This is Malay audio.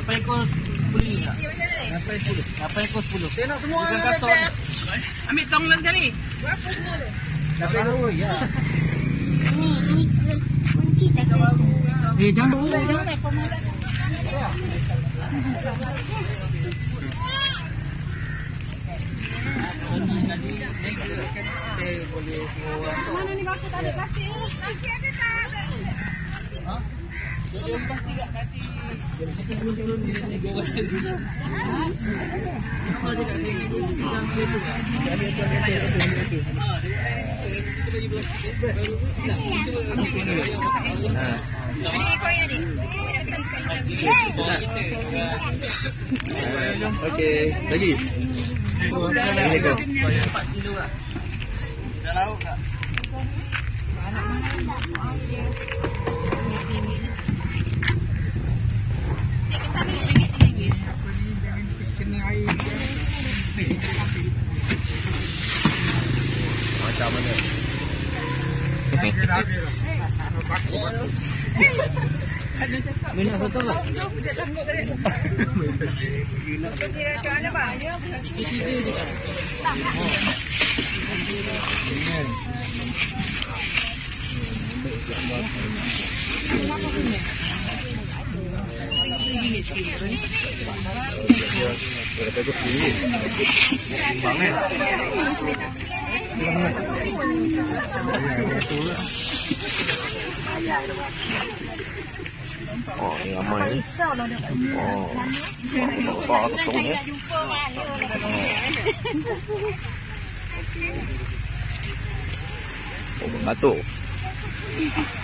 Apa ekor 10 tak? Apa ekor 10? Saya nak semua Bukan ni, kasut. Beb. Ambil tong lagi tadi. Berapa semua tu? Tahu ya. Ni kunci tak kena. Jangan dulu. Mana ni batu tadi kasih? Kasih ada tak? Okey, lagi. 4 kilo lah. Dah lauk tak? Macam mana? Minyak soto tak? Oh, ni ramai ni. Oh. Besar betul ni. Oh, batuk.